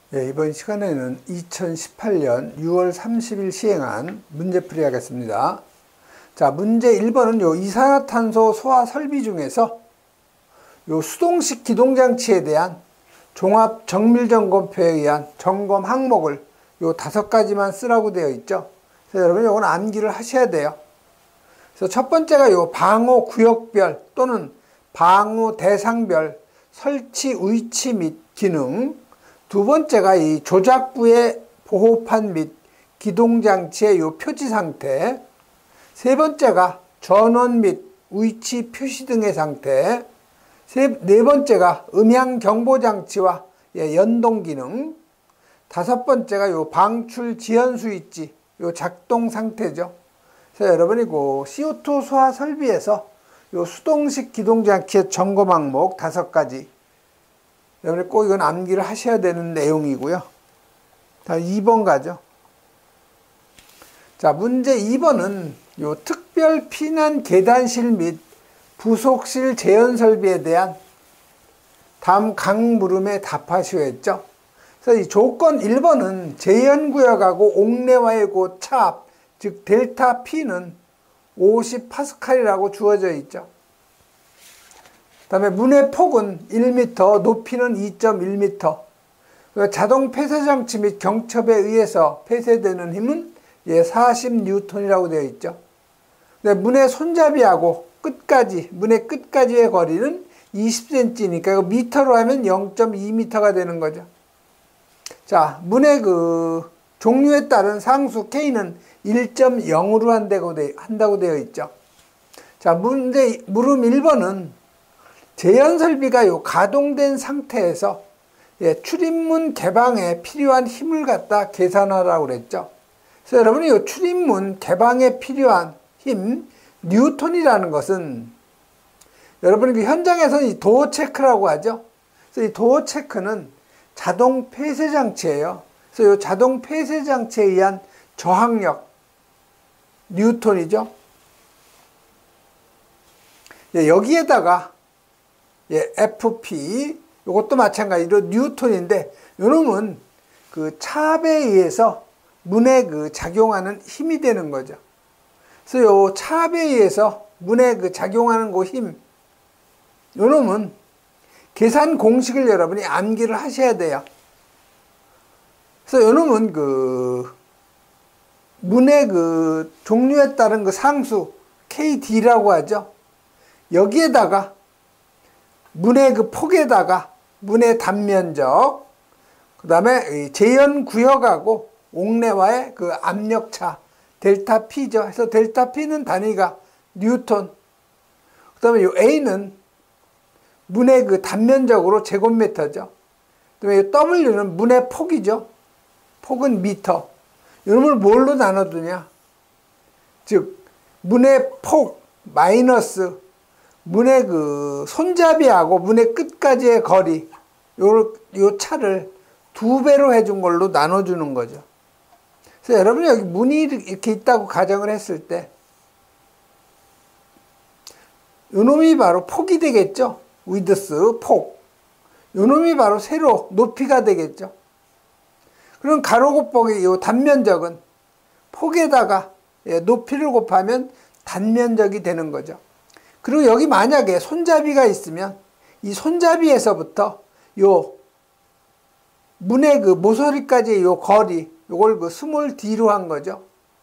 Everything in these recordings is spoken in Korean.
예, 이번 시간에는 2018년 6월 30일 시행한 문제풀이 하겠습니다. 자, 문제 1번은 요 이산화탄소 소화 설비 중에서 요 수동식 기동장치에 대한 종합 정밀점검표에 의한 점검 항목을 요 5가지만 쓰라고 되어 있죠. 그래서 여러분 요건 암기를 하셔야 돼요. 그래서 첫 번째가 요 방호 구역별 또는 방호 대상별 설치 위치 및 기능, 두 번째가 이 조작부의 보호판 및 기동장치의 요 표지 상태, 세 번째가 전원 및 위치 표시 등의 상태, 네 번째가 음향 경보 장치와 연동 기능, 다섯 번째가 요 방출 지연 스위치 요 작동 상태죠. 그래서 여러분이 그 CO2 소화 설비에서 요 수동식 기동장치의 점검 항목 5가지, 여러분이 꼭 이건 암기를 하셔야 되는 내용이고요. 다음 2번 가죠. 자, 문제 2번은 요 특별 피난 계단실 및 부속실 재현 설비에 대한 다음 각 물음에 답하시오 했죠. 그래서 이 조건 1번은 재현구역하고 옥내와의 그 차압, 즉 델타 P는 50파스칼이라고 주어져 있죠. 그 다음에 문의 폭은 1m, 높이는 2.1m. 자동 폐쇄장치 및 경첩에 의해서 폐쇄되는 힘은 40N이라고 되어 있죠. 근데 문의 손잡이하고 끝까지, 문의 끝까지의 거리는 20cm니까 이거 미터로 하면 0.2m가 되는 거죠. 자, 문의 그 종류에 따른 상수 K는 1.0으로 한다고 되어 있죠. 자, 문제 물음 1번은 재현 설비가 요 가동된 상태에서 출입문 개방에 필요한 힘을 갖다 계산하라고 그랬죠. 그래서 여러분이 요 출입문 개방에 필요한 힘, 뉴턴이라는 것은 여러분이 그 현장에서 이 도어 체크라고 하죠. 그래서 이 도어 체크는 자동 폐쇄 장치예요. 그래서 요 자동 폐쇄 장치에 의한 저항력, 뉴턴이죠. 여기에다가 FP, 이것도 마찬가지로 뉴턴인데, 요놈은 그 차압에 의해서 문에 그 작용하는 힘이 되는 거죠. 그래서 요 차압에 의해서 문에 그 작용하는 그 힘, 요놈은 계산 공식을 여러분이 암기를 하셔야 돼요. 그래서 요놈은 그 문의 그 종류에 따른 그 상수 KD라고 하죠. 여기에다가 문의 그 폭에다가 문의 단면적, 그 다음에 재현 구역하고 옥내와의 그 압력차 델타 P죠. 그래서 델타 P는 단위가 뉴턴. 그 다음에 요 A는 문의 그 단면적으로 제곱미터죠. 그 다음에 W는 문의 폭이죠. 폭은 미터. 이놈을 뭘로 나눠두냐? 즉, 문의 폭 마이너스 문의 그 손잡이하고 문의 끝까지의 거리, 요 차를 2배로 해준 걸로 나눠주는 거죠. 그래서 여러분이 여기 문이 이렇게 있다고 가정을 했을 때, 요 놈이 바로 폭이 되겠죠. 위드스, 폭. 요 놈이 바로 세로, 높이가 되겠죠. 그럼 가로 곱하기 요 단면적은 폭에다가 높이를 곱하면 단면적이 되는 거죠. 그리고 여기 만약에 손잡이가 있으면 이 손잡이에서부터 요 문의 그 모서리까지의 요 거리, 요걸 그 스몰 d로 한 거죠.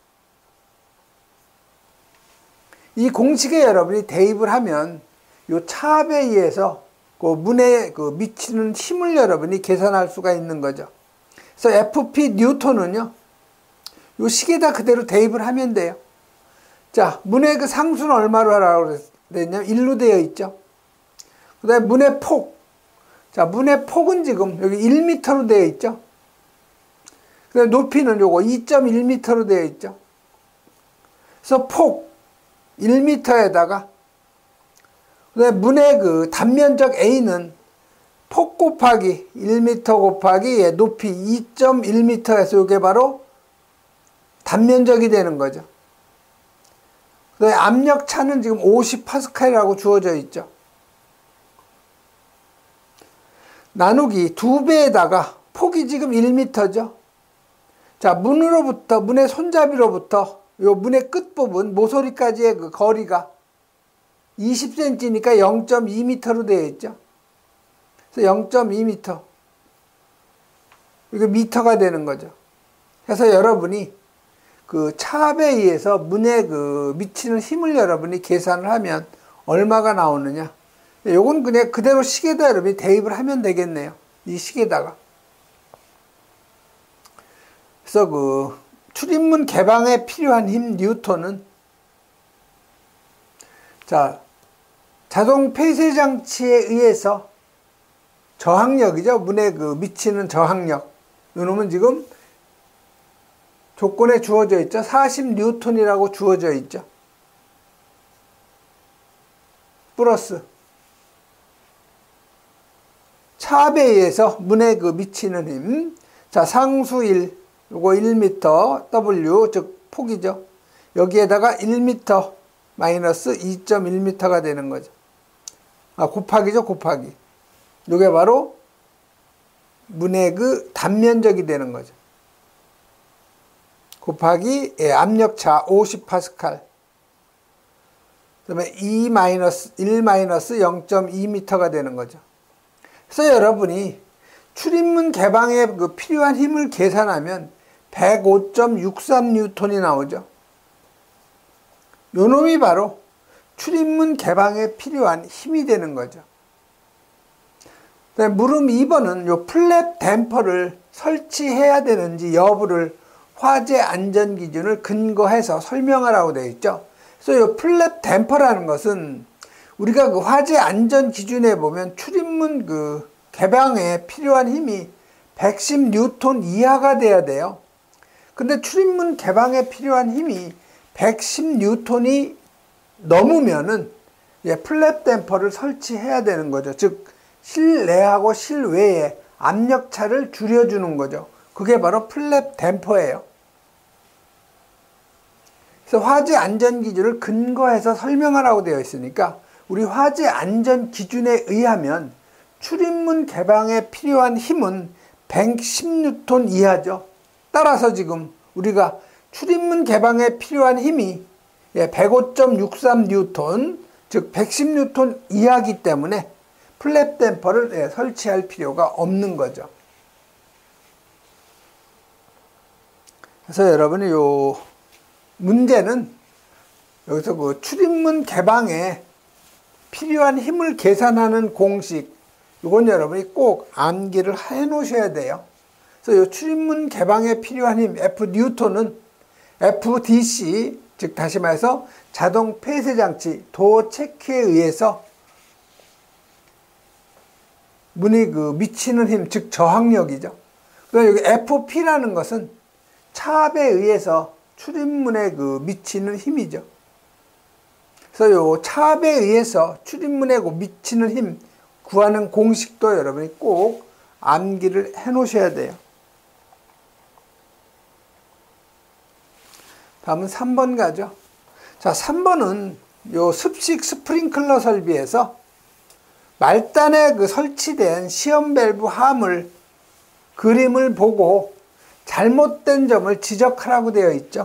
이 공식에 여러분이 대입을 하면 요 차압에 의해서 그 문에 그 미치는 힘을 여러분이 계산할 수가 있는 거죠. 그래서 FP 뉴턴은요, 요 식에다 그대로 대입을 하면 돼요. 자, 문의 그 상수는 얼마로 하라고 그랬냐면 1로 되어 있죠. 그 다음에 문의 폭. 자, 문의 폭은 지금 여기 1m로 되어 있죠. 그 다음에 높이는 요거 2.1m로 되어 있죠. 그래서 폭 1m에다가 그 다음에 문의 그 단면적 A는 폭 곱하기 1m 곱하기 높이 2.1m에서 이게 바로 단면적이 되는 거죠. 그 다음에 압력차는 지금 50파스칼이라고 주어져 있죠. 나누기 2배에다가 폭이 지금 1m죠. 자, 문으로부터, 문의 손잡이로부터 요 문의 끝부분, 모서리까지의 그 거리가 20cm니까 0.2m로 되어 있죠. 그래서 0.2m. 이거 미터가 되는 거죠. 그래서 여러분이 그 차압에 의해서 문에 그 미치는 힘을 여러분이 계산을 하면 얼마가 나오느냐. 요건 그냥 그대로 식에다 여러분이 대입을 하면 되겠네요. 이 식에다가. 그래서 그 출입문 개방에 필요한 힘 뉴턴은 자, 자동 폐쇄 장치에 의해서 저항력이죠. 문에 그 미치는 저항력. 이놈은 지금 조건에 주어져 있죠. 40뉴턴이라고 주어져 있죠. 플러스 차압에 의해서 문에 그 미치는 힘. 자, 상수 1, 요거 1m, W, 즉 폭이죠. 여기에다가 1m 마이너스 2.1m가 되는 거죠. 아, 곱하기죠, 곱하기. 요게 바로 문의 그 단면적이 되는 거죠. 곱하기 압력차 50파스칼. 그다음에 1 0.2m가 되는 거죠. 그래서 여러분이 출입문 개방에 그 필요한 힘을 계산하면 105.63뉴턴이 나오죠. 요 놈이 바로 출입문 개방에 필요한 힘이 되는 거죠. 물음 2번은 요 플랩 댐퍼를 설치해야 되는지 여부를 화재 안전 기준을 근거해서 설명하라고 되어 있죠. 그래서 요 플랩 댐퍼라는 것은 우리가 그 화재 안전 기준에 보면 출입문 그 개방에 필요한 힘이 110뉴턴 이하가 돼야 돼요. 근데 출입문 개방에 필요한 힘이 110뉴턴이 넘으면은 플랩 댐퍼를 설치해야 되는 거죠. 즉 실내하고 실외에 압력차를 줄여주는 거죠. 그게 바로 플랩 댐퍼예요. 그래서 화재 안전 기준을 근거해서 설명하라고 되어 있으니까 우리 화재 안전 기준에 의하면 출입문 개방에 필요한 힘은 110뉴턴 이하죠. 따라서 지금 우리가 출입문 개방에 필요한 힘이 105.63뉴턴, 즉 110뉴턴 이하이기 때문에 플랩 댐퍼를 설치할 필요가 없는 거죠. 그래서 여러분이 요 문제는 여기서 그 출입문 개방에 필요한 힘을 계산하는 공식, 이건 여러분이 꼭 암기를 해 놓으셔야 돼요. 그래서 이 출입문 개방에 필요한 힘 F 뉴턴은 FDC, 즉 다시 말해서 자동 폐쇄 장치 도어 체크에 의해서 문이 그 미치는 힘, 즉 저항력이죠. 그러니까 여기 FP라는 것은 차압에 의해서 출입문에 그 미치는 힘이죠. 그래서 요 차압에 의해서 출입문에 미치는 힘 구하는 공식도 여러분이 꼭 암기를 해 놓으셔야 돼요. 다음은 3번 가죠. 자, 3번은 요 습식 스프링클러 설비에서 말단에 그 설치된 시험 밸브 함을 그림을 보고 잘못된 점을 지적하라고 되어 있죠.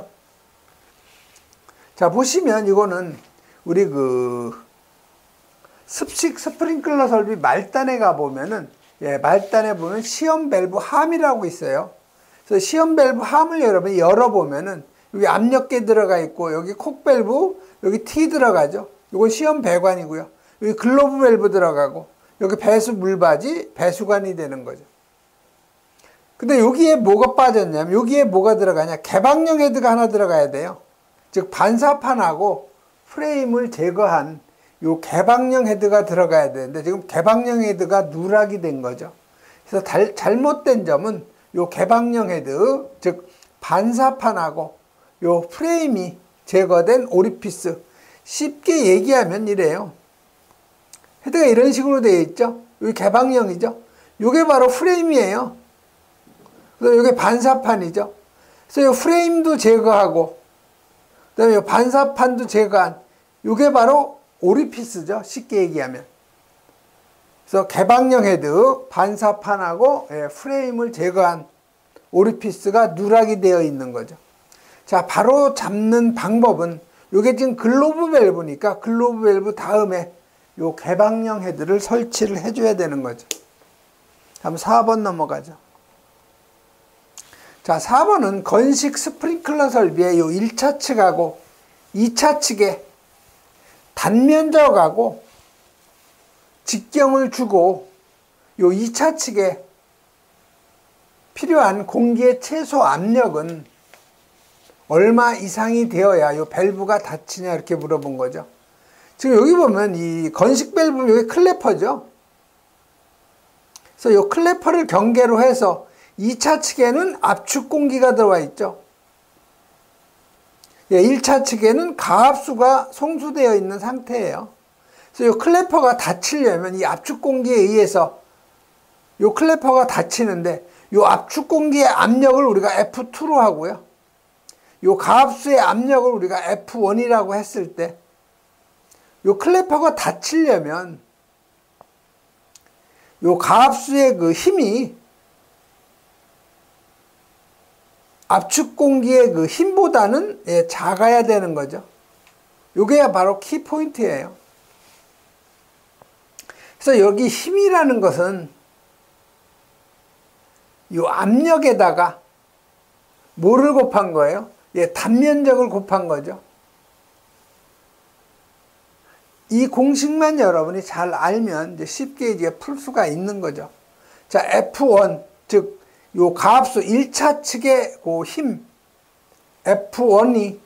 자, 보시면 이거는 우리 그 습식 스프링클러 설비 말단에 가보면은, 말단에 보면 시험 밸브 함이라고 있어요. 그래서 시험 밸브 함을 여러분이 열어보면은 여기 압력계 들어가 있고, 여기 콕 밸브, 여기 T 들어가죠. 이건 시험 배관이고요. 여기 글로브 밸브 들어가고, 여기 배수 물바지, 배수관이 되는 거죠. 근데 여기에 뭐가 빠졌냐면, 여기에 뭐가 들어가냐? 개방형 헤드가 하나 들어가야 돼요. 즉, 반사판하고 프레임을 제거한 요 개방형 헤드가 들어가야 되는데, 지금 개방형 헤드가 누락이 된 거죠. 그래서 잘못된 점은 요 개방형 헤드, 즉, 반사판하고 요 프레임이 제거된 오리피스. 쉽게 얘기하면 이래요. 헤드가 이런 식으로 되어 있죠. 여기 개방형이죠. 요게 바로 프레임이에요. 그래서 요게 반사판이죠. 그래서 요 프레임도 제거하고, 그 다음에 요 반사판도 제거한, 요게 바로 오리피스죠. 쉽게 얘기하면. 그래서 개방형 헤드, 반사판하고 프레임을 제거한 오리피스가 누락이 되어 있는 거죠. 자, 바로 잡는 방법은 요게 지금 글로브 밸브니까 글로브 밸브 다음에 요 개방형 헤드를 설치를 해줘야 되는 거죠. 다음 4번 넘어가죠. 자, 4번은 건식 스프링클러 설비의 요 1차 측하고 2차 측에 단면적하고 직경을 주고 요 2차 측에 필요한 공기의 최소 압력은 얼마 이상이 되어야 요 밸브가 닫히냐 이렇게 물어본 거죠. 지금 여기 보면 이 건식 밸브는 여기 클래퍼죠. 그래서 요 클래퍼를 경계로 해서 2차 측에는 압축 공기가 들어와 있죠. 1차 측에는 가압수가 송수되어 있는 상태예요. 그래서 이 클래퍼가 닫히려면 이 압축 공기에 의해서 이 클래퍼가 닫히는데 이 압축 공기의 압력을 우리가 F2로 하고요. 이 가압수의 압력을 우리가 F1이라고 했을 때 이 클래퍼가 닫히려면 이 가압수의 그 힘이 압축 공기의 그 힘보다는 작아야 되는 거죠. 이게 바로 키포인트예요. 그래서 여기 힘이라는 것은 이 압력에다가 뭐를 곱한 거예요? 단면적을 곱한 거죠. 이 공식만 여러분이 잘 알면 이제 쉽게 이제 풀 수가 있는 거죠. 자, F1, 즉 요 가압수 1차 측의 그 힘 F1이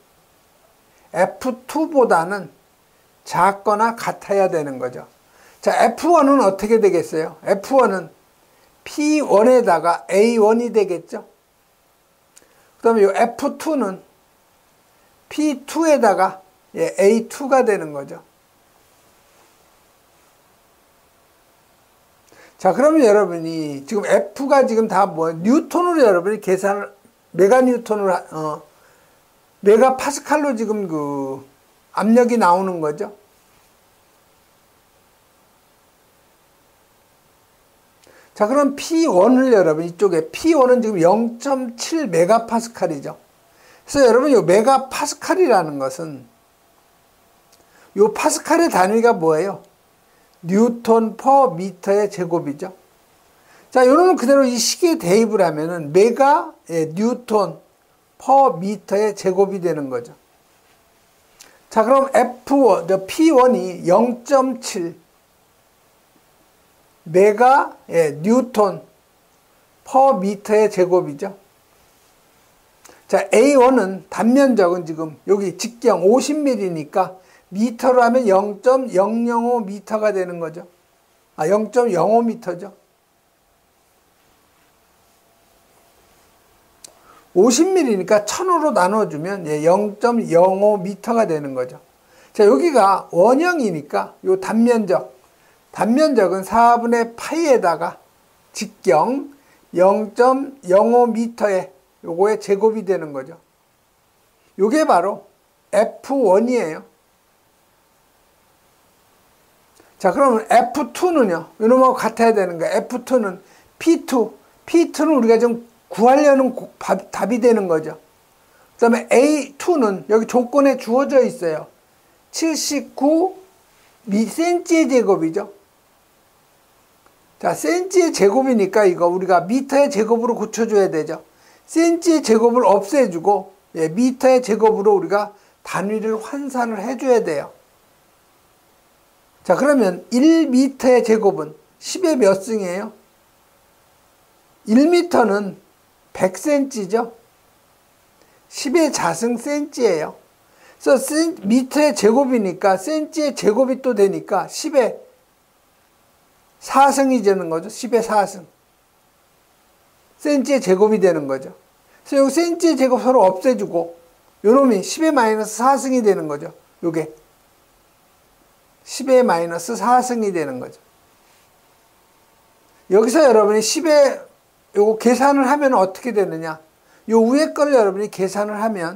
F2보다는 작거나 같아야 되는 거죠. 자, F1은 어떻게 되겠어요? F1은 P1에다가 A1이 되겠죠. 그 다음에 요 F2는 P2에다가 A2가 되는 거죠. 자, 그러면 여러분이 지금 F가 지금 다 뭐 뉴턴으로 여러분이 계산을 메가 뉴턴으로 메가 파스칼로 지금 그 압력이 나오는 거죠. 자, 그럼 P1을 여러분 이쪽에 P1은 지금 0.7 메가파스칼이죠. 그래서 여러분 이 메가파스칼이라는 것은 이 파스칼의 단위가 뭐예요? 뉴턴 퍼 미터의 제곱이죠. 자, 여러분 그대로 이 식에 대입을 하면은 메가 뉴턴 퍼 미터의 제곱이 되는 거죠. 자, 그럼 F1, P1이 0.7 메가 뉴턴 퍼 미터의 제곱이죠. 자, A1은 단면적은 지금 여기 직경 50mm니까 미터로 하면 0.005 미터가 되는 거죠. 0.05 미터죠. 50mm니까 1000으로 나눠주면 0.05 미터가 되는 거죠. 자, 여기가 원형이니까 요 단면적은 4분의 파이에다가 직경 0.05 미터의 요거의 제곱이 되는 거죠. 요게 바로 F1이에요. 자, 그러면 F2는요, 이놈하고 같아야 되는 거예요. F2는 P2는 우리가 좀 구하려는 답이 되는 거죠. 그 다음에 A2는 여기 조건에 주어져 있어요. 79cm의 제곱이죠. 자, cm의 제곱이니까 이거 우리가 미터의 제곱으로 고쳐줘야 되죠. cm의 제곱을 없애주고 미터의 제곱으로 우리가 단위를 환산을 해줘야 돼요. 자, 그러면 1m의 제곱은 10의 몇 승이에요? 1m는 100cm죠. 10의 자승 cm예요. 그래서 미터의 제곱이니까 cm의 제곱이 또 되니까 10의 4승이 되는 거죠. 10의 4승. cm의 제곱이 되는 거죠. 그래서 여기 cm의 제곱 서로 없애주고 요놈이 10의 마이너스 4승이 되는 거죠. 요게 10의 마이너스 4승이 되는 거죠. 여기서 여러분이 10의 요거 계산을 하면 어떻게 되느냐? 요 위에 거를 여러분이 계산을 하면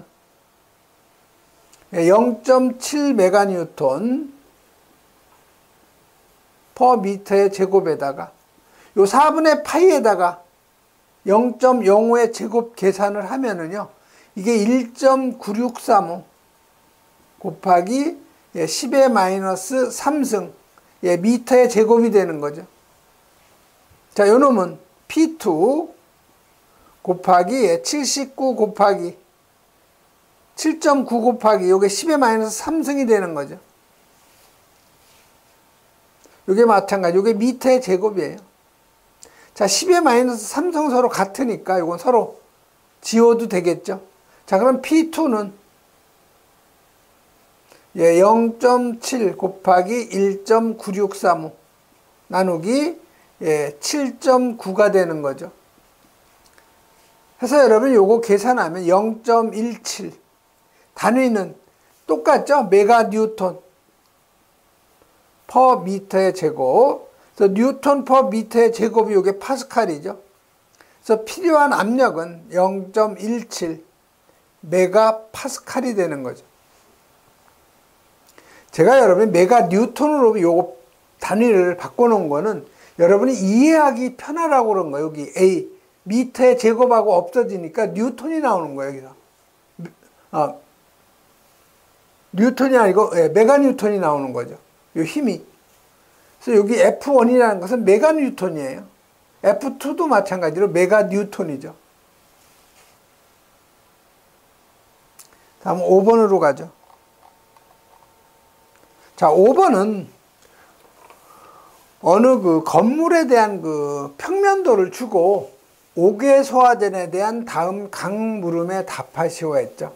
0.7 메가뉴턴 퍼 미터의 제곱에다가 요 4분의 파이에다가 0.05의 제곱 계산을 하면은요, 이게 1.9635 곱하기 10의 마이너스 3승 미터의 제곱이 되는 거죠. 자, 요 놈은 P2 곱하기 79 곱하기 7.9 곱하기 요게 10의 마이너스 3승이 되는 거죠. 요게 마찬가지, 요게 미터의 제곱이에요. 자, 10의 마이너스 3승 서로 같으니까 요건 서로 지워도 되겠죠. 자, 그럼 P2는 0.7 곱하기 1.9635 나누기 7.9가 되는 거죠. 그래서 여러분 요거 계산하면 0.17 단위는 똑같죠? 메가 뉴턴 퍼 미터의 제곱. 그래서 뉴턴 퍼 미터의 제곱이 요게 파스칼이죠. 그래서 필요한 압력은 0.17 메가 파스칼이 되는 거죠. 제가 여러분 메가 뉴턴으로 요거 단위를 바꿔놓은 거는 여러분이 이해하기 편하라고 그런 거예요. 여기 A 미터의 제곱하고 없어지니까 뉴턴이 나오는 거예요. 여기서 뉴턴이 아니고 메가 뉴턴이 나오는 거죠. 요 힘이. 그래서 여기 F1이라는 것은 메가 뉴턴이에요. F2도 마찬가지로 메가 뉴턴이죠. 다음 5번으로 가죠. 자, 5번은 어느 그 건물에 대한 그 평면도를 주고 옥외 소화전에 대한 다음 각 물음에 답하시오 했죠.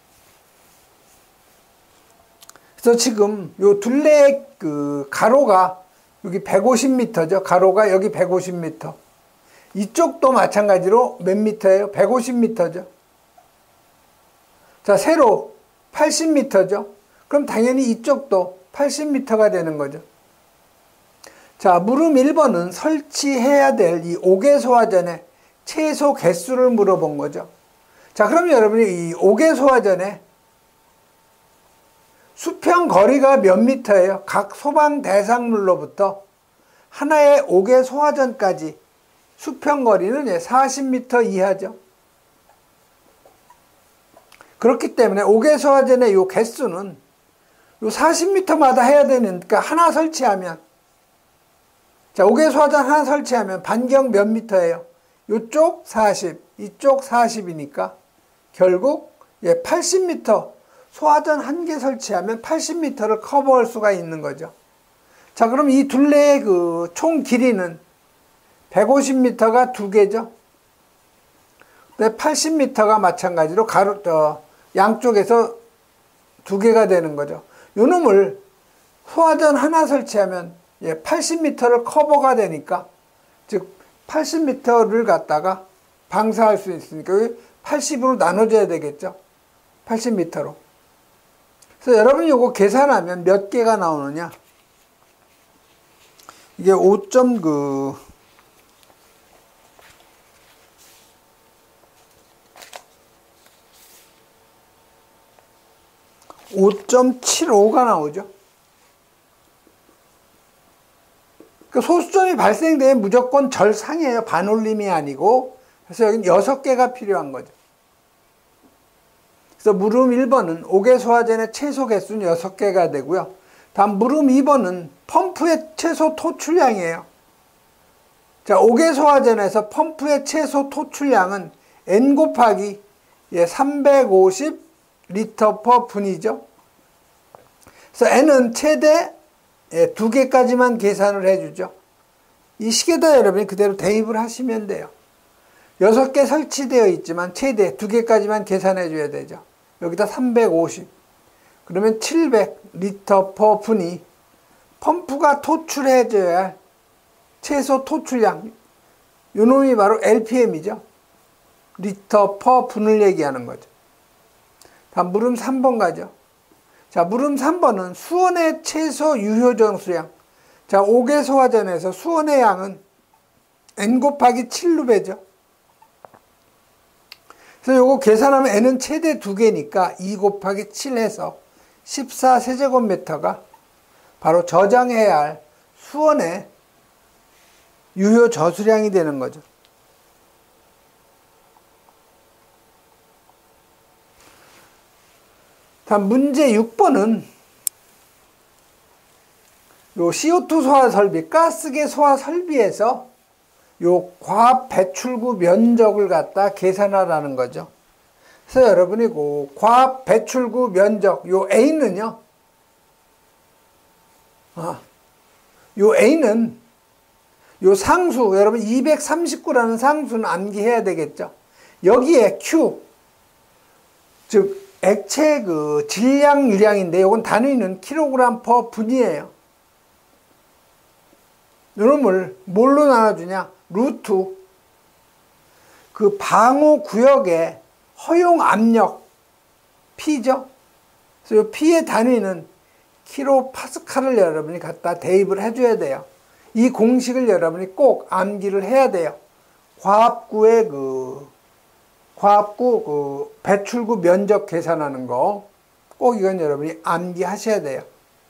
그래서 지금 요 둘레의 그 가로가 여기 150m죠. 가로가 여기 150m. 이쪽도 마찬가지로 몇 미터예요? 150m죠. 자, 세로 80m죠. 그럼 당연히 이쪽도 80m가 되는 거죠. 자, 물음 1번은 설치해야 될 이 옥외 소화전의 최소 개수를 물어본 거죠. 자, 그럼 여러분이 이 옥외 소화전에 수평 거리가 몇 미터예요? 각 소방 대상물로부터 하나의 옥외 소화전까지 수평 거리는 40m 이하죠. 그렇기 때문에 옥외 소화전의 요 개수는 요 40m마다 해야 되니까 하나 설치하면, 자, 옥외 소화전 하나 설치하면 반경 몇 미터예요? 요쪽 40, 이쪽 40이니까 결국 80m, 소화전 한 개 설치하면 80m를 커버할 수가 있는 거죠. 자, 그럼 이 둘레의 그 총 길이는 150m가 두 개죠. 80m가 마찬가지로 양쪽에서 두 개가 되는 거죠. 요 놈을 소화전 하나 설치하면 80m를 커버가 되니까, 즉 80m를 갖다가 방사할 수 있으니까 80으로 나눠줘야 되겠죠. 80m로. 그래서 여러분이 요거 계산하면 몇 개가 나오느냐? 이게 5.75가 나오죠. 소수점이 발생되면 무조건 절상이에요. 반올림이 아니고. 그래서 여기는 6개가 필요한 거죠. 그래서 물음 1번은 옥외 소화전의 최소 개수는 6개가 되고요. 다음 물음 2번은 펌프의 최소 토출량이에요. 자, 옥외 소화전에서 펌프의 최소 토출량은 N 곱하기 350 리터 퍼 분이죠. 그래서 N은 최대 2개까지만 계산을 해주죠. 이 식에다 여러분이 그대로 대입을 하시면 돼요. 6개 설치되어 있지만 최대 2개까지만 계산해 줘야 되죠. 여기다 350. 그러면 700 리터 퍼 분이 펌프가 토출해 줘야 할 최소 토출량. 요 놈이 바로 RPM이죠. 리터 퍼 분을 얘기하는 거죠. 다음 물음 3번 가죠. 자, 물음 3번은 수온의 최소 유효 정수량. 자, 옥외 소화전에서 수온의 양은 N 곱하기 7루베죠. 그래서 요거 계산하면 N은 최대 2개니까 2 곱하기 7 해서 14세제곱미터가 바로 저장해야 할 수원의 유효 저수량이 되는 거죠. 다음 문제 6번은 요 CO2 소화 설비, 가스계 소화 설비에서 요 과압 배출구 면적을 갖다 계산하라는 거죠. 그래서 여러분이 그 과압 배출구 면적, 요 A는요, 요 A는 요 상수, 여러분 239라는 상수는 암기해야 되겠죠. 여기에 Q, 즉 액체 그 질량 유량인데 요건 단위는 킬로그램 퍼 분이에요. 이놈을 뭘로 나눠주냐? 루트 그 방호 구역의 허용 압력 P죠. 그래서 이 P의 단위는 킬로파스칼을 여러분이 갖다 대입을 해줘야 돼요. 이 공식을 여러분이 꼭 암기를 해야 돼요. 과압구의 과압구 그 배출구 면적 계산하는 거 꼭 이건 여러분이 암기하셔야 돼요.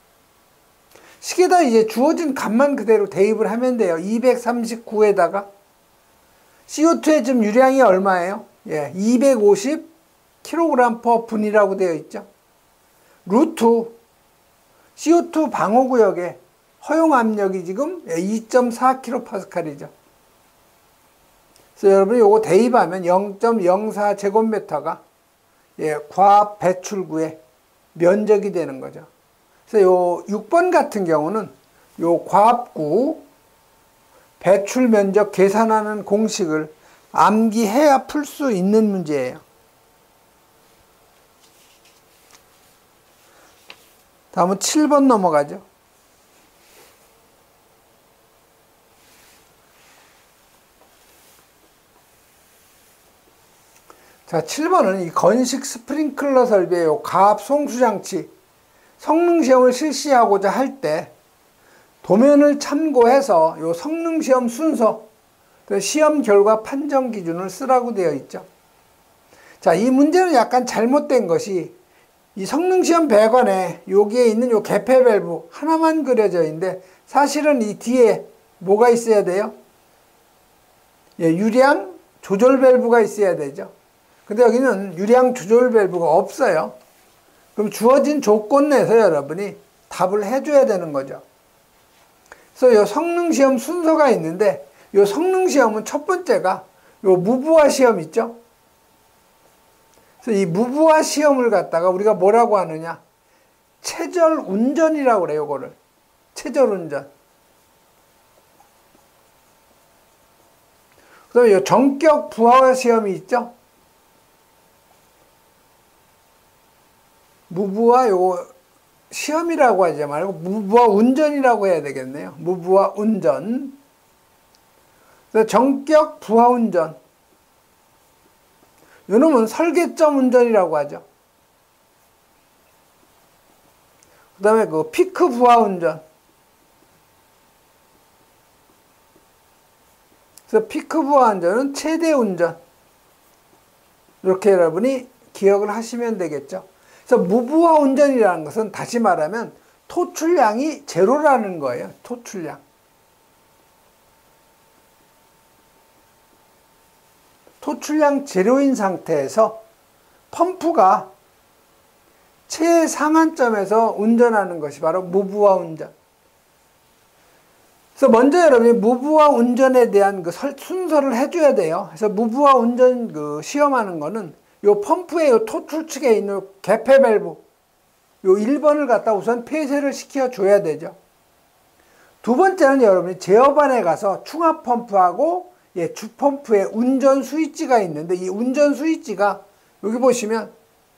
식에다 이제 주어진 값만 그대로 대입을 하면 돼요. 239에다가 CO2의 지금 유량이 얼마예요? 예, 250 kg per 분이라고 되어 있죠. 루트 CO2 방호구역의 허용 압력이 지금 2.4 kPa이죠. 그래서 여러분이 요거 대입하면 0.04 제곱미터가 예, 과압 배출구의 면적이 되는 거죠. 그래서 요 6번 같은 경우는 요 과압구 배출 면적 계산하는 공식을 암기해야 풀 수 있는 문제예요. 다음은 7번 넘어가죠. 자, 7번은 이 건식 스프링클러 설비의 요 가압 송수장치 성능시험을 실시하고자 할 때 도면을 참고해서 요 성능시험 순서, 시험 결과 판정 기준을 쓰라고 되어 있죠. 자, 이 문제는 약간 잘못된 것이 이 성능시험 배관에 여기에 있는 요 개폐 밸브 하나만 그려져 있는데 사실은 이 뒤에 뭐가 있어야 돼요? 예, 유량 조절 밸브가 있어야 되죠. 근데 여기는 유량 조절 밸브가 없어요. 그럼 주어진 조건 내에서 여러분이 답을 해줘야 되는 거죠. 그래서 이 성능시험 순서가 있는데 이 성능시험은 첫 번째가 이 무부하 시험 있죠. 그래서 이 무부하 시험을 갖다가 우리가 뭐라고 하느냐? 체절 운전이라고 그래요. 이거를 체절 운전. 그다음에 이 전격 부하 시험이 있죠. 무부하 요 시험이라고 하지 말고 무부하 운전이라고 해야 되겠네요. 무부하 운전. 그래서 전격 부하 운전. 요놈은 설계점 운전이라고 하죠. 그 다음에 그 피크 부하 운전. 그래서 피크 부하 운전은 최대 운전. 이렇게 여러분이 기억을 하시면 되겠죠. 그래서 무부하 운전이라는 것은 다시 말하면 토출량이 제로라는 거예요. 토출량. 토출량 제로인 상태에서 펌프가 최상한점에서 운전하는 것이 바로 무부하 운전. 그래서 먼저 여러분이 무부하 운전에 대한 그 순서를 해줘야 돼요. 그래서 무부하 운전 그 시험하는 거는 요 펌프의 요 토출 측에 있는 개폐 밸브 요 1번을 갖다 우선 폐쇄를 시켜 줘야 되죠. 두 번째는 여러분이 제어반에 가서 충압 펌프하고 예, 주펌프에 운전 스위치가 있는데 이 운전 스위치가 여기 보시면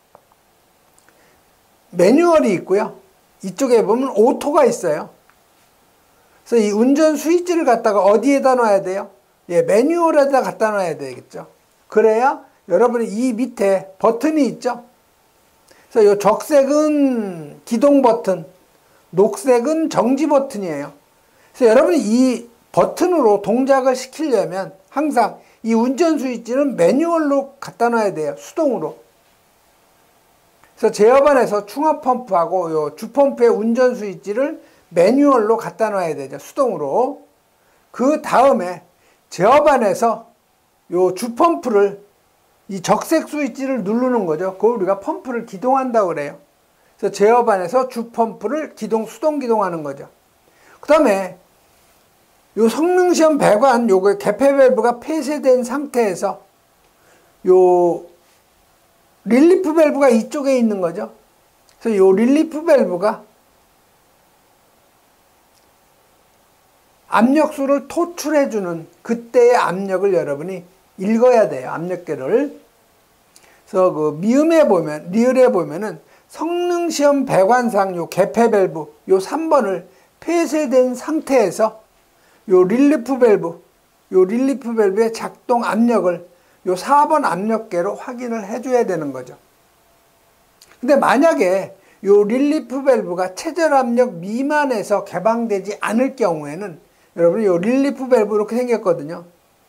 매뉴얼이 있고요. 이쪽에 보면 오토가 있어요. 그래서 이 운전 스위치를 갖다가 어디에다 놔야 돼요? 예, 매뉴얼에다 갖다 놔야 되겠죠. 그래야 여러분이 이 밑에 버튼이 있죠. 그래서 이 적색은 기동 버튼, 녹색은 정지 버튼이에요. 그래서 여러분이 이 버튼으로 동작을 시키려면 항상 이 운전 스위치는 매뉴얼로 갖다 놔야 돼요. 수동으로. 그래서 제어반에서 충압 펌프하고 요 주펌프의 운전 스위치를 매뉴얼로 갖다 놔야 되죠. 수동으로. 그 다음에 제어반에서 요 주펌프를 이 적색 스위치를 누르는 거죠. 그걸 우리가 펌프를 기동한다고 그래요. 그래서 제어반에서 주펌프를 수동 기동하는 거죠. 그 다음에 요 성능시험 배관 요거 개폐 밸브가 폐쇄된 상태에서 요 릴리프 밸브가 이쪽에 있는 거죠. 그래서 요 릴리프 밸브가 압력수를 토출해주는 그때의 압력을 여러분이 읽어야 돼요. 압력계를. 그래서 그 리을에 보면은 성능시험 배관상 요 개폐 밸브 요 3번을 폐쇄된 상태에서 요 릴리프 밸브의 작동 압력을 요 4번 압력계로 확인을 해줘야 되는 거죠. 근데 만약에 요 릴리프 밸브가 최저 압력 미만에서 개방되지 않을 경우에는 여러분 요 릴리프 밸브 이렇게 생겼거든요.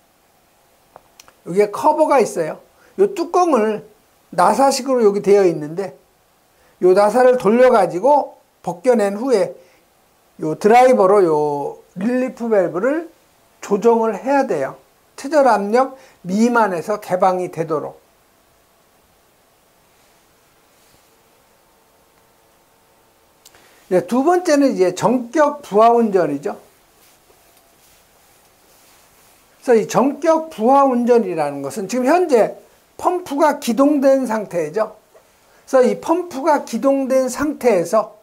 여기에 커버가 있어요. 요 뚜껑을 나사식으로 여기 되어 있는데 요 나사를 돌려가지고 벗겨낸 후에 요 드라이버로 요 릴리프 밸브를 조정을 해야 돼요. 최저 압력 미만에서 개방이 되도록. 두 번째는 이제 전격 부하 운전이죠. 그래서 이 전격 부하 운전이라는 것은 지금 현재 펌프가 기동된 상태죠. 그래서 이 펌프가 기동된 상태에서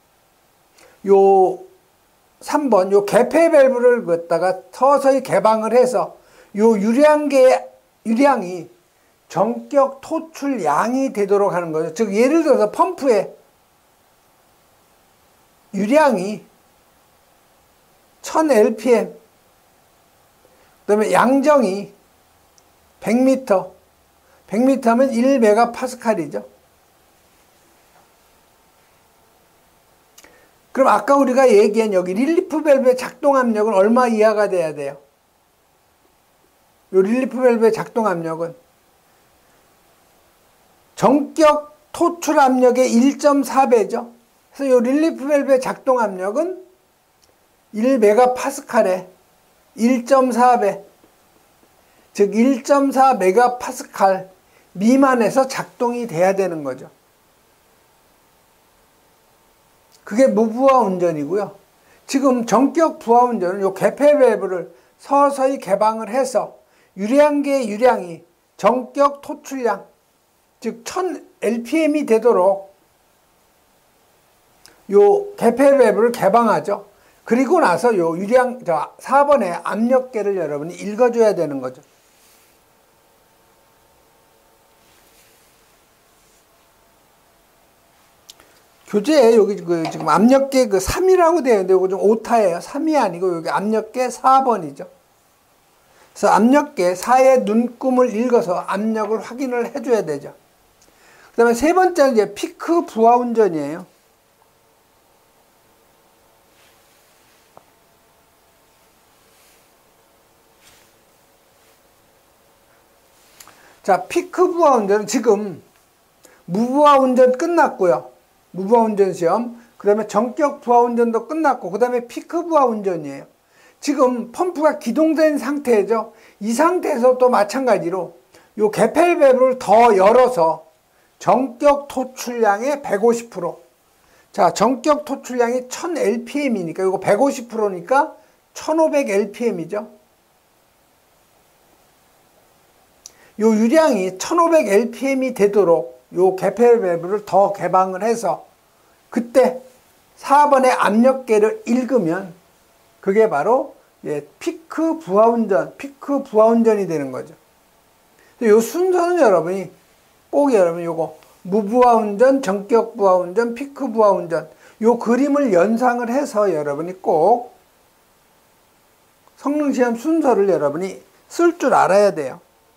요 3번 요 개폐 밸브를 갖다가 서서히 개방을 해서 요 유량이 전격 토출량이 되도록 하는 거죠. 즉 예를 들어서 펌프의 유량이 1000 rpm 그 다음에 양정이 100m 100m면 1메가파스칼이죠. 그럼 아까 우리가 얘기한 여기 릴리프 밸브의 작동 압력은 얼마 이하가 돼야 돼요? 요 릴리프 밸브의 작동 압력은 전격 토출 압력의 1.4배죠. 그래서 요 릴리프 밸브의 작동 압력은 1메가파스칼에 1.4배, 즉 1.4메가파스칼 미만에서 작동이 돼야 되는 거죠. 그게 무부하 운전이고요. 지금 전격 부하 운전은 요 개폐 밸브를 서서히 개방을 해서 유량계의 유량이 전격 토출량, 즉 1000 rpm이 되도록 요 개폐 밸브를 개방하죠. 그리고 나서 요 4번의 압력계를 여러분이 읽어줘야 되는 거죠. 교재에 여기 지금 압력계 3이라고 되어 있는데 이거 좀 오타예요. 3이 아니고 여기 압력계 4번이죠. 그래서 압력계 4의 눈금을 읽어서 압력을 확인을 해줘야 되죠. 그 다음에 세 번째는 이제 피크 부하 운전이에요. 자, 피크 부하 운전은 지금 무부하 운전 끝났고요. 무부하 운전 시험. 그 다음에 전격 부하 운전도 끝났고, 그 다음에 피크 부하 운전이에요. 지금 펌프가 기동된 상태죠. 이 상태에서 또 마찬가지로 요 개폐 밸브를 더 열어서 전격 토출량의 150%. 자, 전격 토출량이 1000 rpm이니까 이거 150%니까 1500 rpm이죠. 요 유량이 1500 rpm이 되도록 요 개폐 밸브를 더 개방을 해서 그때 4번의 압력계를 읽으면 그게 바로 피크 부하 운전이 되는 거죠. 요 순서는 여러분이 꼭 요거 무부하 운전, 전격 부하 운전, 피크 부하 운전 요 그림을 연상을 해서 여러분이 꼭 성능시험 순서를 여러분이 쓸 줄 알아야 돼요.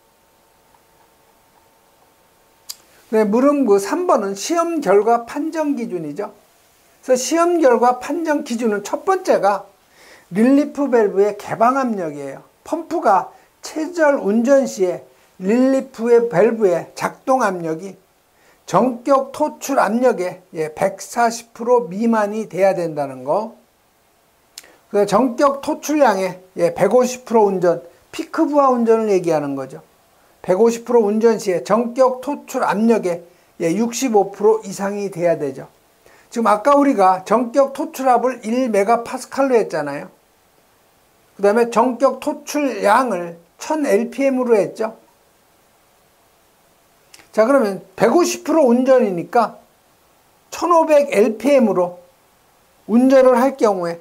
네, 물음 3번은 시험 결과 판정 기준이죠. 그래서 시험 결과 판정 기준은 첫 번째가 릴리프 밸브의 개방 압력이에요. 펌프가 최절 운전 시에 릴리프의 밸브의 작동 압력이 전격 토출 압력의 140% 미만이 돼야 된다는 거. 전격 토출량의 150% 운전, 피크 부하 운전을 얘기하는 거죠. 150% 운전 시에 전격 토출 압력의 65% 이상이 돼야 되죠. 지금 아까 우리가 전격 토출압을 1메가파스칼로 했잖아요. 그 다음에 전격 토출량을 1000rpm으로 했죠. 자, 그러면 150% 운전이니까 1500rpm으로 운전을 할 경우에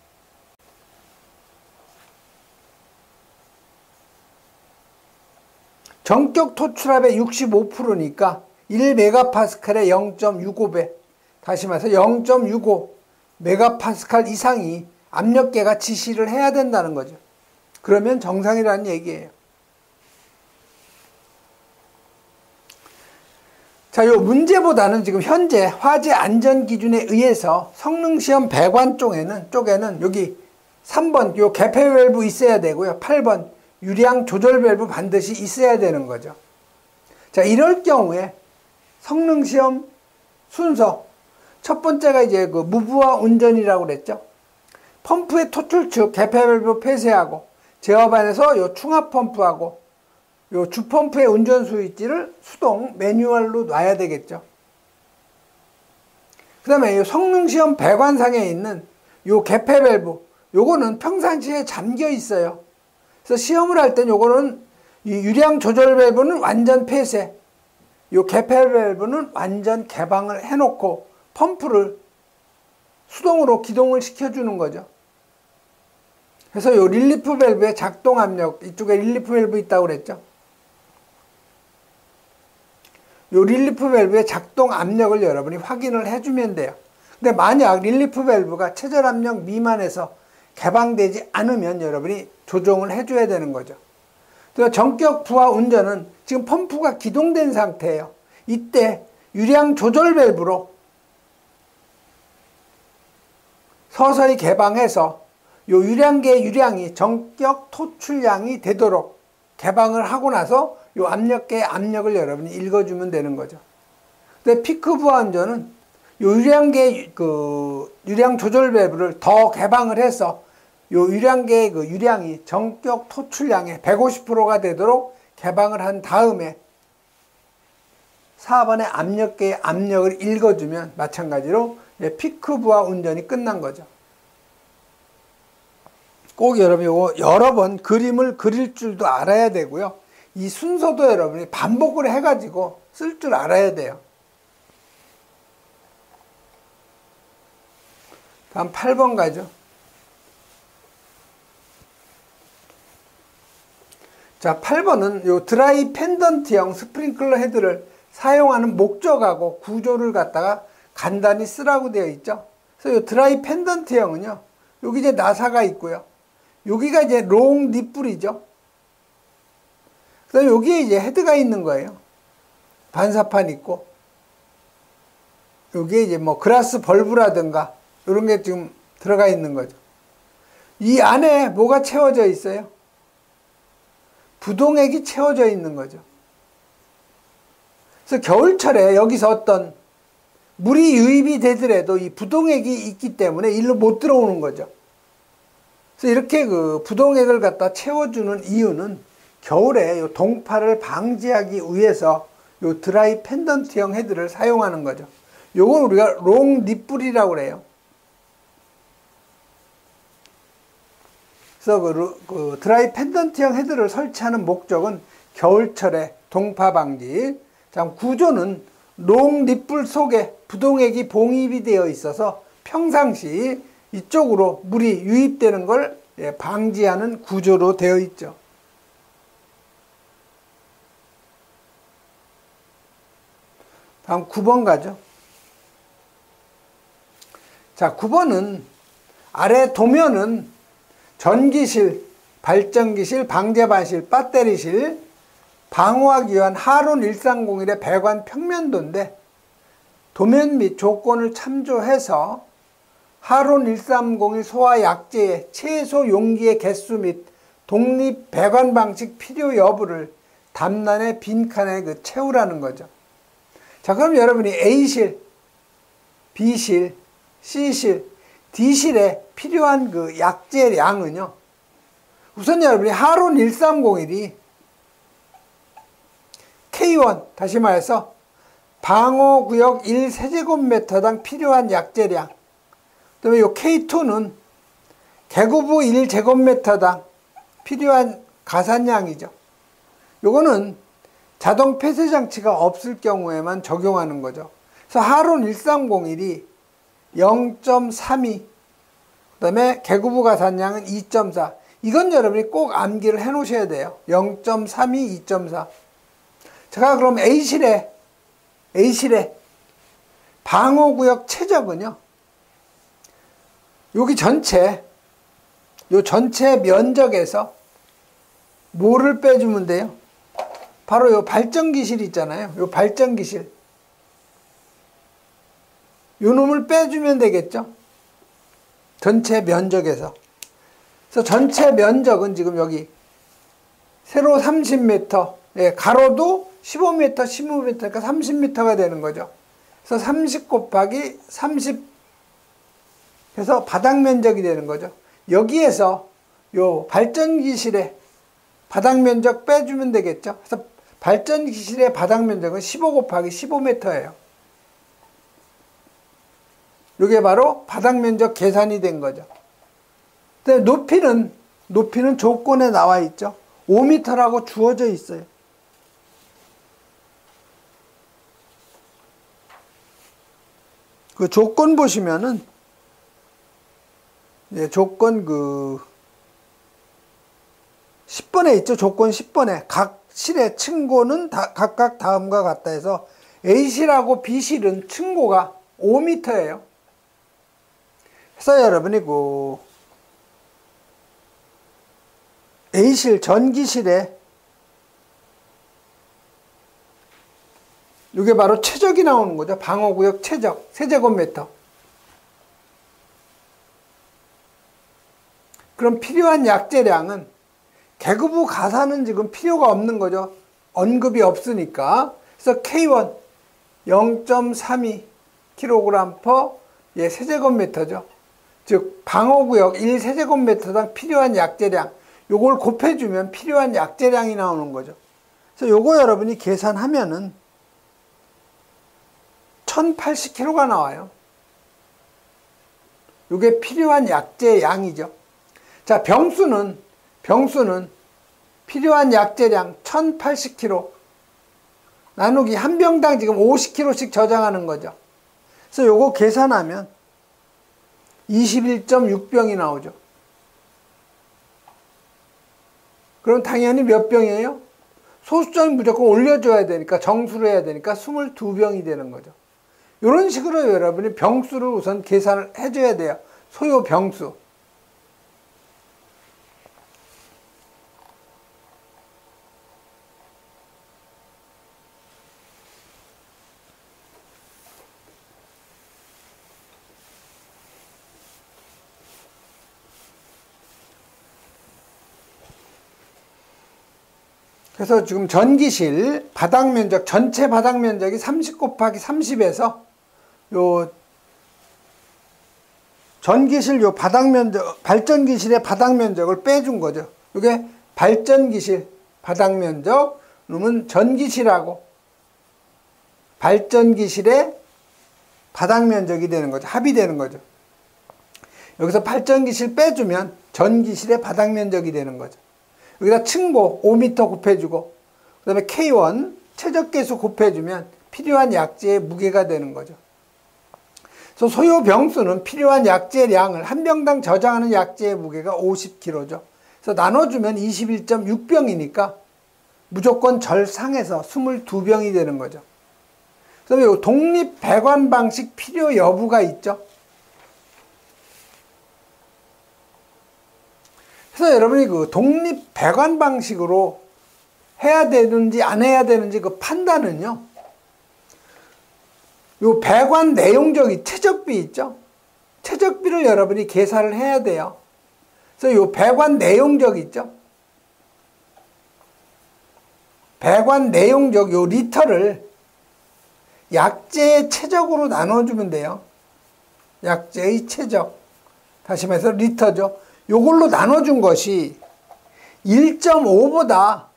전격 토출압의 65%니까 1메가파스칼의 0.65배, 다시 말해서 0.65메가파스칼 이상이 압력계가 지시를 해야 된다는 거죠. 그러면 정상이라는 얘기예요. 자, 요 문제보다는 지금 현재 화재 안전 기준에 의해서 성능시험 배관 쪽에는 여기 3번 요 개폐 밸브 있어야 되고요. 8번 유량 조절 밸브 반드시 있어야 되는 거죠. 자, 이럴 경우에 성능시험 순서 첫 번째가 이제 그 무부하 운전이라고 그랬죠. 펌프의 토출축 개폐 밸브 폐쇄하고 제어반에서 요 충압 펌프하고 요 주펌프의 운전 스위치를 수동 매뉴얼로 놔야 되겠죠. 그 다음에 요 성능시험 배관상에 있는 요 개폐 밸브, 요거는 평상시에 잠겨 있어요. 그래서 시험을 할 땐 요거는 이 유량 조절 밸브는 완전 폐쇄, 요 개폐 밸브는 완전 개방을 해놓고 펌프를 수동으로 기동을 시켜주는 거죠. 그래서 요 릴리프 밸브의 작동 압력, 이쪽에 릴리프 밸브 있다고 그랬죠. 요 릴리프 밸브의 작동 압력을 여러분이 확인을 해주면 돼요. 근데 만약 릴리프 밸브가 최저 압력 미만에서 개방되지 않으면 여러분이 조정을 해줘야 되는 거죠. 전격 부하 운전은 지금 펌프가 기동된 상태예요. 이때 유량 조절 밸브로 서서히 개방해서 요 유량계의 유량이 전격 토출량이 되도록 개방을 하고 나서 요 압력계의 압력을 여러분이 읽어주면 되는 거죠. 근데 피크 부하 운전은 요 유량계 유량 조절 밸브를 더 개방을 해서 요 유량계의 유량이 전격 토출량의 150%가 되도록 개방을 한 다음에 4번의 압력계의 압력을 읽어주면 마찬가지로 피크 부하 운전이 끝난 거죠. 꼭 여러분이 요거 여러 번 그림을 그릴 줄도 알아야 되고요. 이 순서도 여러분이 반복을 해가지고 쓸 줄 알아야 돼요. 다음 8번 가죠. 자, 8번은 요 드라이 펜던트형 스프링클러 헤드를 사용하는 목적하고 구조를 갖다가 간단히 쓰라고 되어 있죠. 그래서 요 드라이 펜던트형은요, 여기 이제 나사가 있고요. 여기가 이제 롱 닛불이죠. 그다음에 여기에 이제 헤드가 있는 거예요. 반사판 있고, 여기에 이제 뭐 그라스 벌브라든가 이런 게 지금 들어가 있는 거죠. 이 안에 뭐가 채워져 있어요? 부동액이 채워져 있는 거죠. 그래서 겨울철에 여기서 어떤 물이 유입이 되더라도 이 부동액이 있기 때문에 일로 못 들어오는 거죠. 그래서 이렇게 그 부동액을 갖다 채워주는 이유는 겨울에 요 동파를 방지하기 위해서 요 드라이 펜던트형 헤드를 사용하는 거죠. 요건 우리가 롱 닛불이라고 그래요. 그래서 그 드라이 펜던트형 헤드를 설치하는 목적은 겨울철에 동파 방지. 자, 구조는 롱 닛불 속에 부동액이 봉입이 되어 있어서 평상시 이쪽으로 물이 유입되는 걸 방지하는 구조로 되어 있죠. 다음 9번 가죠. 자, 9번은 아래 도면은 전기실, 발전기실, 방제반실, 배터리실, 방호하기 위한 하론 1301의 배관 평면도인데 도면 및 조건을 참조해서 하론 1301 소화 약재의 최소 용기의 개수 및 독립 배관 방식 필요 여부를 답란의 빈칸에 채우라는 거죠. 자, 그럼 여러분이 A실, B실, C실, D실에 필요한 그 약재량은요. 우선 여러분이 하론 1301이 K1, 다시 말해서 방호구역 1세제곱미터당 필요한 약재량. 그 다음에 요 K2는 개구부 1제곱미터당 필요한 가산량이죠. 요거는 자동 폐쇄 장치가 없을 경우에만 적용하는 거죠. 그래서 하론 1301이 0.32, 그 다음에 개구부 가산량은 2.4. 이건 여러분이 꼭 암기를 해 놓으셔야 돼요. 0.32, 2.4. 제가 그럼 A실에 방호구역 최적은요. 여기 요 전체 면적에서 뭐를 빼주면 돼요? 바로 요 발전기실 있잖아요. 요 발전기실. 요 놈을 빼주면 되겠죠? 전체 면적에서. 그래서 전체 면적은 지금 여기 세로 30m, 예, 가로도 15m, 15m니까 30m가 되는 거죠. 그래서 30 곱하기 30 해서 바닥 면적이 되는 거죠. 여기에서 요 발전기실의 바닥 면적 빼주면 되겠죠. 그래서 발전기실의 바닥 면적은 15 곱하기 15m예요. 이게 바로 바닥 면적 계산이 된 거죠. 근데 높이는 조건에 나와 있죠. 5m라고 주어져 있어요. 그 조건 보시면은, 예, 조건 10번에 있죠. 조건 10번에. 각 실의 층고는 각각 다음과 같다 해서 A실하고 B실은 층고가 5m예요. 그래서 여러분이 A실 전기실에 이게 바로 최적이 나오는 거죠. 방호구역 최적, 세제곱미터. 그럼 필요한 약재량은 개구부 가산은 지금 필요가 없는 거죠. 언급이 없으니까. 그래서 K1 0.32kg/, 예, 세제곱미터죠. 즉 방호구역 1세제곱미터당 필요한 약재량, 요걸 곱해주면 필요한 약재량이 나오는 거죠. 그래서 요거 여러분이 계산하면은 1080kg가 나와요. 요게 필요한 약재량이죠. 자, 병수는 필요한 약재량 1080kg 나누기 한 병당 지금 50kg씩 저장하는 거죠. 그래서 요거 계산하면 21.6병이 나오죠. 그럼 당연히 몇 병이에요? 소수점이 무조건 올려줘야 되니까, 정수를 해야 되니까 22병이 되는 거죠. 이런 식으로 여러분이 병수를 우선 계산을 해줘야 돼요. 소요 병수. 그래서 지금 전기실 바닥 면적, 전체 바닥 면적이 30 곱하기 30에서 요 전기실 요 바닥 면적, 발전기실의 바닥 면적을 빼준 거죠. 이게 발전기실 바닥 면적, 그러면 전기실하고 발전기실의 바닥 면적이 되는 거죠. 합이 되는 거죠. 여기서 발전기실 빼주면 전기실의 바닥 면적이 되는 거죠. 여기다 층고 5m 곱해주고, 그 다음에 K1 최적계수 곱해주면 필요한 약재의 무게가 되는 거죠. 그래서 소요 병수는 필요한 약재량을 한 병당 저장하는 약재의 무게가 50kg죠. 그래서 나눠주면 21.6병이니까 무조건 절상해서 22병이 되는 거죠. 그 다음에 독립 배관 방식 필요 여부가 있죠. 그래서 여러분이 그 독립 배관 방식으로 해야 되는지 안 해야 되는지 그 판단은요, 요 배관 내용적인 최적비 있죠? 최적비를 여러분이 계산을 해야 돼요. 그래서 요 배관 내용적 있죠? 배관 내용적 요 리터를 약재의 최적으로 나눠주면 돼요. 약재의 최적. 다시 말해서 리터죠. 요걸로 나눠준 것이 1.5보다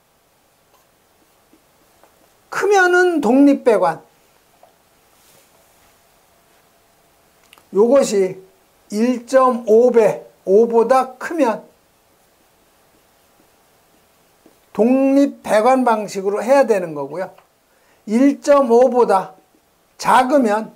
크면은 독립배관, 요것이 1.5배, 5보다 크면 독립배관 방식으로 해야 되는 거고요. 1.5보다 작으면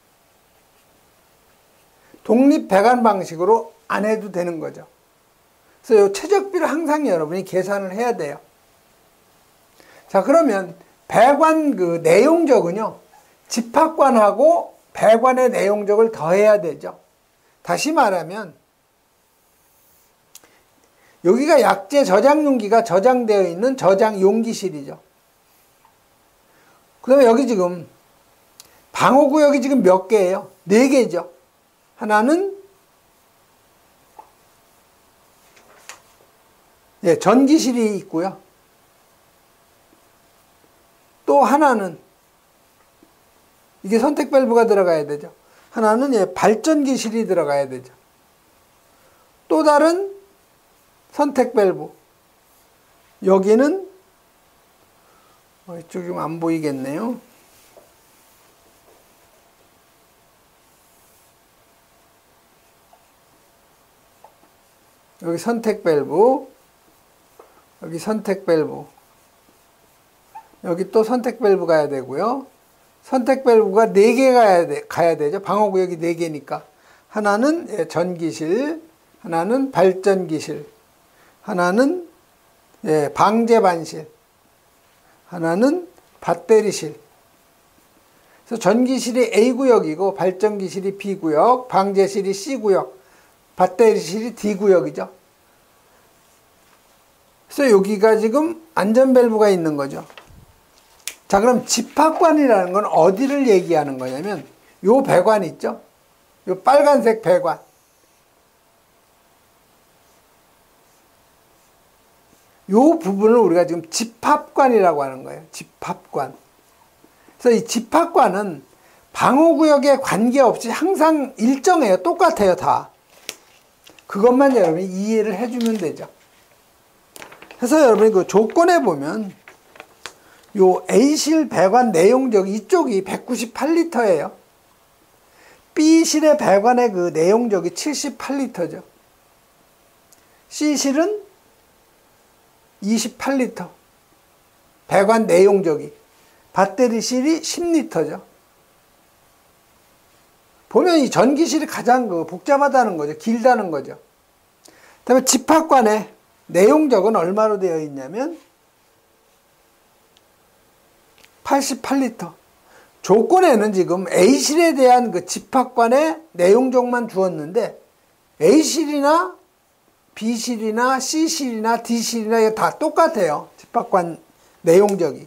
독립배관 방식으로 안 해도 되는 거죠. 그래서 이 최적비를 항상 여러분이 계산을 해야 돼요. 자, 그러면 배관 그 내용적은요, 집합관하고 배관의 내용적을 더해야 되죠. 다시 말하면 여기가 약재 저장용기가 저장되어 있는 저장용기실이죠. 그 다음에 여기 지금 방호구역이 지금 몇 개예요? 4개죠. 하나는 전기실이 있고요. 또 하나는 이게 선택 밸브가 들어가야 되죠. 하나는 발전기실이 들어가야 되죠. 또 다른 선택 밸브, 여기는 이쪽 좀 안 보이겠네요. 여기 선택 밸브, 여기 선택 밸브, 여기 또 선택 밸브 가야 되고요. 선택 밸브가 4개 가야 되죠. 방어구역이 4개니까. 하나는 전기실, 하나는 발전기실, 하나는 방제반실, 하나는 배터리실. 그래서 전기실이 A구역이고 발전기실이 B구역, 방제실이 C구역, 배터리실이 D구역이죠. 그래서 여기가 지금 안전 밸브가 있는 거죠. 자, 그럼 집합관이라는 건 어디를 얘기하는 거냐면 요 배관 있죠? 요 빨간색 배관. 요 부분을 우리가 지금 집합관이라고 하는 거예요. 집합관. 그래서 이 집합관은 방호구역에 관계없이 항상 일정해요. 똑같아요, 다. 그것만 여러분이 이해를 해주면 되죠. 그래서 여러분이 그 조건에 보면 요 A실 배관 내용적 이쪽이 198리터예요. B실의 배관의 그 내용적이 78리터죠. C실은 28리터. 배관 내용적이. 배터리실이 10리터죠. 보면 이 전기실이 가장 그 복잡하다는 거죠. 길다는 거죠. 그다음에 집합관의 내용적은 얼마로 되어 있냐면 88리터. 조건에는 지금 A실에 대한 그 집합관의 내용적만 주었는데 A실이나 B실이나 C실이나 D실이나 이거 다 똑같아요. 집합관 내용적이.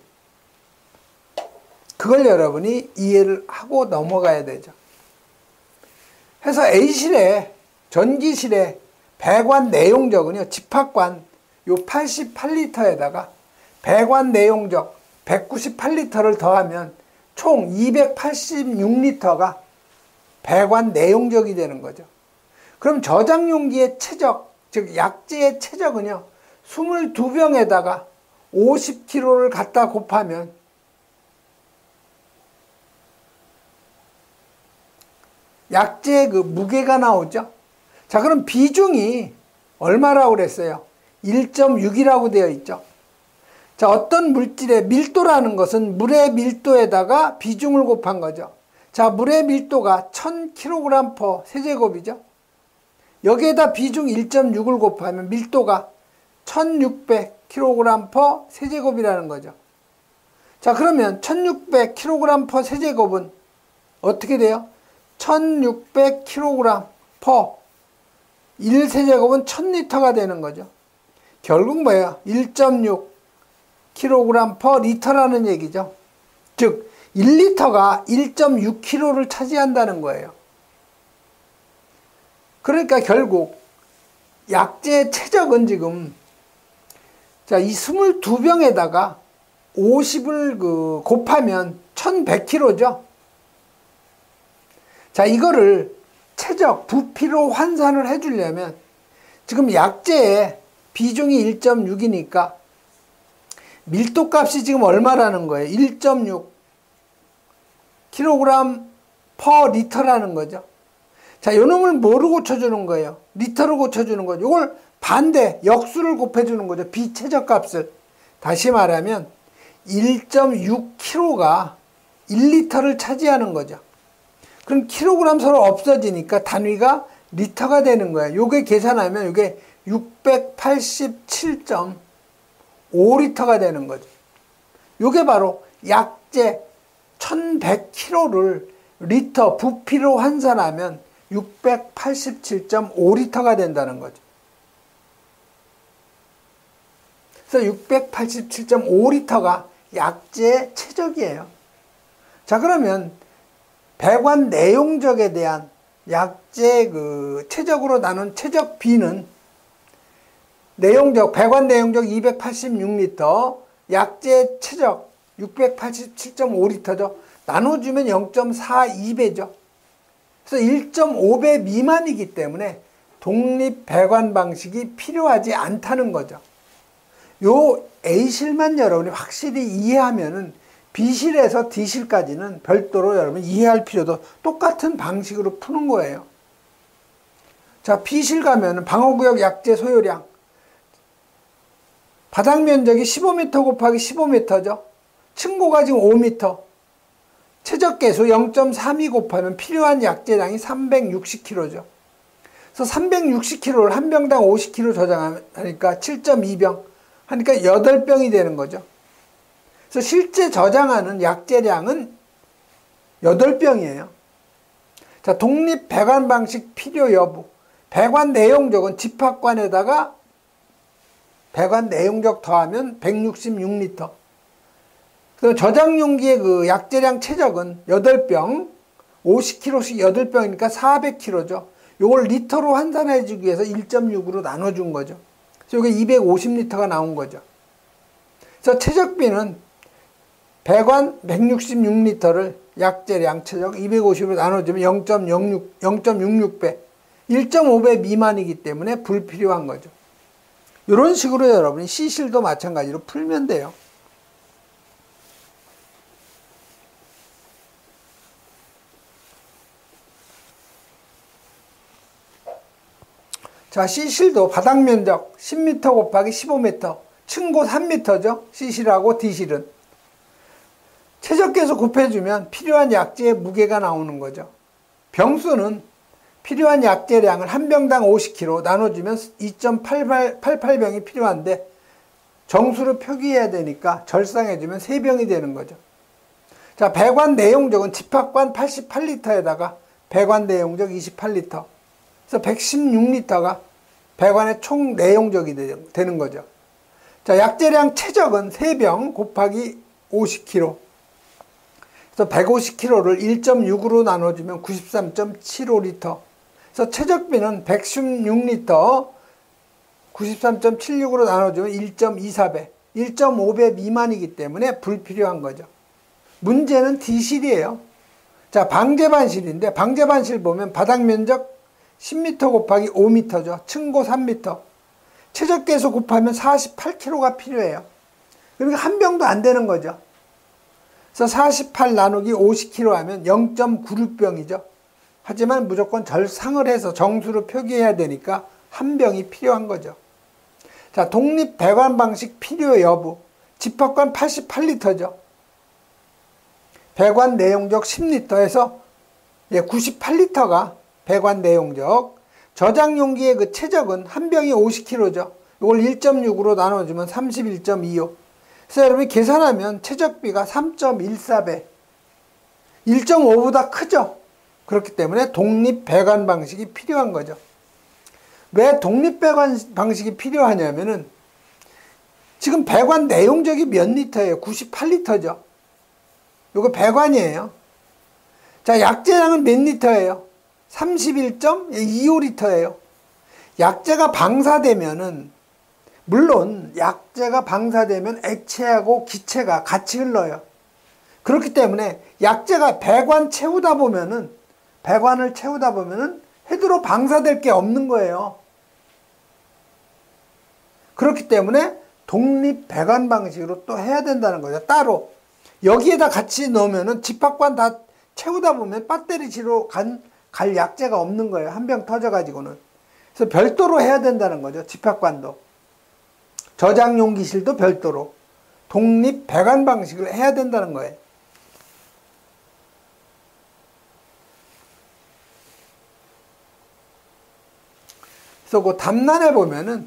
그걸 여러분이 이해를 하고 넘어가야 되죠. 그래서 A실에 전기실의 배관 내용적은요, 집합관 요 88리터에다가 배관 내용적 198리터를 더하면 총 286리터가 배관 내용적이 되는 거죠. 그럼 저장용기의 최적, 즉 약재의 최적은요, 22병에다가 50kg를 갖다 곱하면 약재의 그 무게가 나오죠. 자, 그럼 비중이 얼마라고 그랬어요? 1.6이라고 되어 있죠. 자, 어떤 물질의 밀도라는 것은 물의 밀도에다가 비중을 곱한 거죠. 자, 물의 밀도가 1000kg/, 세제곱이죠. 여기에다 비중 1.6을 곱하면 밀도가 1600kg/, 세제곱이라는 거죠. 자, 그러면 1600kg/, 세제곱은 어떻게 돼요? 1600kg/, 1세제곱은 1000리터가 되는 거죠. 결국 뭐예요? 1.6kg/, 리터라는 얘기죠. 즉 1리터가 1.6kg를 차지한다는 거예요. 그러니까 결국 약재의 최적은 지금 자, 이 22병에다가 50을 그 곱하면 1100kg죠. 자, 이거를 최적 부피로 환산을 해주려면 지금 약재의 비중이 1.6이니까 밀도값이 지금 얼마라는 거예요? 1.6 kg per 리터라는 거죠. 자, 요 놈을 뭐로 고쳐주는 거예요? 리터로 고쳐주는 거죠. 이걸 반대 역수를 곱해주는 거죠. 비최적값을. 다시 말하면 1.6kg가 1리터를 차지하는 거죠. 그럼 킬로그램 서로 없어지니까 단위가 리터가 되는 거예요. 요게 계산하면 요게 687.5리터가 되는 거죠. 요게 바로 약재 1100kg를 리터 부피로 환산하면 687.5리터가 된다는 거죠. 그래서 687.5리터가 약재의 최적이에요. 자, 그러면 배관 내용적에 대한 약재 최적으로 나눈 최적 비는 배관 내용적 286리터, 약재 최적 687.5리터죠. 나눠주면 0.42배죠. 그래서 1.5배 미만이기 때문에 독립 배관 방식이 필요하지 않다는 거죠. 요 A실만 여러분이 확실히 이해하면은 B실에서 D실까지는 별도로 여러분 이해할 필요도 똑같은 방식으로 푸는 거예요. 자, B실 가면은 방어구역 약재 소요량. 바닥 면적이 15m 곱하기 15m죠. 층고가 지금 5m. 최적계수 0.32 곱하면 필요한 약재량이 360kg죠. 그래서 360kg를 한 병당 50kg 저장하니까 7.2병. 하니까 8병이 되는 거죠. 그래서 실제 저장하는 약재량은 8병이에요. 자, 독립 배관 방식 필요 여부. 배관 내용적은 집합관에다가 배관 내용적 더하면 166리터. 그래서 저장 용기의 약재량 최적은 8병, 50kg씩 8병이니까 400kg죠. 요걸 리터로 환산해 주기 위해서 1.6으로 나눠준 거죠. 그래서 이게 250리터가 나온 거죠. 그래서 최적비는 배관 166리터를 약재량 최적 250으로 나눠주면 0.66배, 1.5배 미만이기 때문에 불필요한 거죠. 이런 식으로 여러분이 C실도 마찬가지로 풀면 돼요. 자, C실도 바닥 면적 10m 곱하기 15m, 층고 3m죠. C실하고 D실은. 최적계수 곱해주면 필요한 약재의 무게가 나오는 거죠. 병수는 필요한 약재량을 한 병당 50kg 나눠주면 2.88병이 필요한데 정수로 표기해야 되니까 절상해주면 3병이 되는 거죠. 자, 배관 내용적은 집합관 88리터에다가 배관 내용적 28리터. 그래서 116리터가 배관의 총 내용적이 되는 거죠. 자, 약재량 최적은 3병 곱하기 50kg. 그래서 150kg를 1.6으로 나눠주면 93.75리터. 그래서 최적비는 116리터 93.76으로 나눠주면 1.24배, 1.5배 미만이기 때문에 불필요한 거죠. 문제는 D실이에요. 자, 방제반실인데 방제반실 보면 바닥 면적 10m 곱하기 5m죠. 층고 3m. 최적계수 곱하면 48kg가 필요해요. 그러니까 한 병도 안 되는 거죠. 그래서 48 나누기 50kg 하면 0.96병이죠. 하지만 무조건 절상을 해서 정수로 표기해야 되니까 한 병이 필요한 거죠. 자, 독립 배관 방식 필요 여부. 집합관 88리터죠. 배관 내용적 10리터에서 98리터가 배관 내용적. 저장 용기의 최적은 한 병이 50kg죠. 이걸 1.6으로 나눠주면 31.25. 그래서 여러분이 계산하면 최적비가 3.14배. 1.5보다 크죠. 그렇기 때문에 독립 배관 방식이 필요한 거죠. 왜 독립 배관 방식이 필요하냐면은 지금 배관 내용적이 몇 리터예요? 98리터죠. 이거 배관이에요. 자, 약재량은 몇 리터예요? 31.25리터예요. 약재가 방사되면은 물론 약재가 방사되면 액체하고 기체가 같이 흘러요. 그렇기 때문에 약재가 배관을 채우다 보면은 해도로 방사될 게 없는 거예요. 그렇기 때문에 독립 배관 방식으로 또 해야 된다는 거죠. 따로. 여기에다 같이 넣으면은 집합관 다 채우다 보면 배터리지로 갈 약재가 없는 거예요. 한 병 터져가지고는. 그래서 별도로 해야 된다는 거죠. 집합관도. 저장 용기실도 별도로. 독립 배관 방식을 해야 된다는 거예요. 그래서 그 답란에 보면은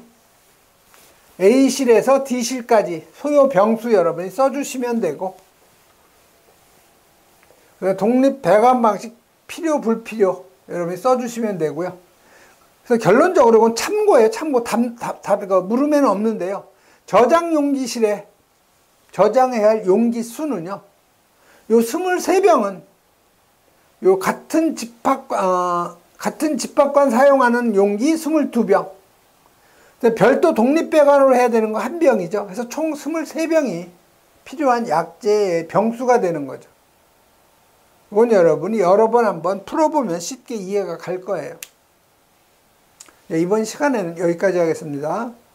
A실에서 D실까지 소요 병수 여러분이 써주시면 되고, 독립 배관 방식 필요 불필요 여러분이 써주시면 되고요. 그래서 결론적으로 이건 참고예요. 참고. 물음에는 없는데요. 저장 용기실에 저장해야 할 용기 수는요, 요 23병은 요 같은 집합관 사용하는 용기 22병. 별도 독립배관으로 해야 되는 거 1병이죠. 그래서 총 23병이 필요한 약재의 병수가 되는 거죠. 이건 여러분이 여러 번 한번 풀어보면 쉽게 이해가 갈 거예요. 네, 이번 시간에는 여기까지 하겠습니다.